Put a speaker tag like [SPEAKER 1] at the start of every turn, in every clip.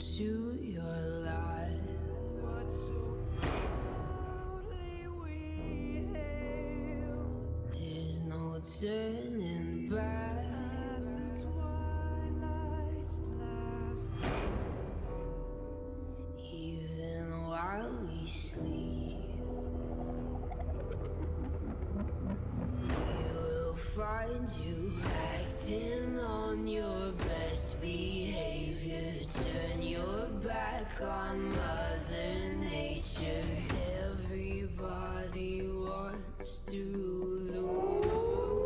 [SPEAKER 1] to your life. What so proudly we hailed. There's no turning back. At the twilight's last, even while we sleep, we will find you acting on your best behavior. Turn your back on Mother Nature. Everybody wants to lose.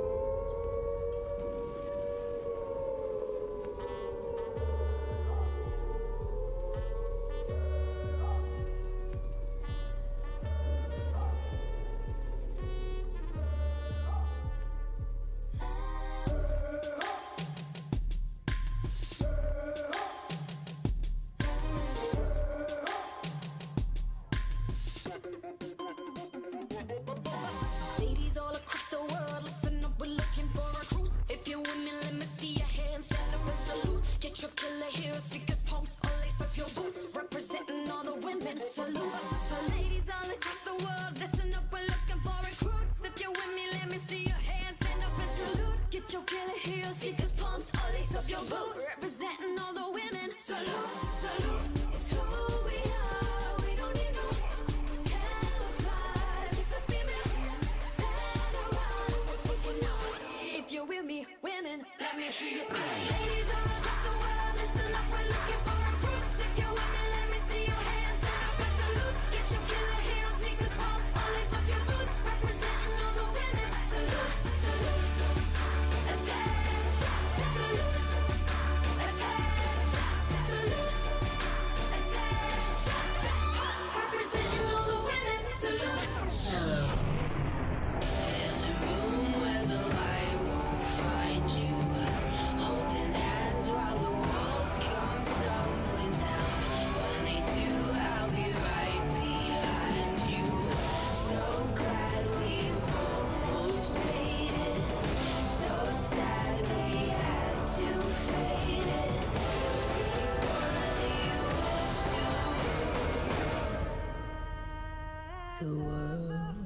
[SPEAKER 2] Ladies all across the world, listen up, we're looking for recruits. If you're with me, let me see your hands, stand up and salute. Get your killer heels, seekers, punks, all lace up your boots. Representing all the women, salute. So ladies all across the world, listen up, we're looking for recruits. If you're with me, let me see your hands, stand up and salute. Get your killer heels, seekers, punks, all lace up your boots. Representing all the women, salute, salute. It's who we are, we don't need no camouflage. It's the female battle round, we're taking on. If you're with me, women, let me hear you say. Ladies all across the world, listen up, we're looking for recruits. If you're with me, let me see your hands, stand up and salute. Get your killer heels, sneakers, pumps, all lace up your boots. Representing all the women, salute, salute. Attention, salute. Attention, salute. Attention, representing all the women, salute.
[SPEAKER 1] There's a room where the light won't find you, holding hands while the walls come tumbling down. When they do, I'll be right behind you. So glad we've almost made it. So sad we had to fade it. Everybody wants to rule the world.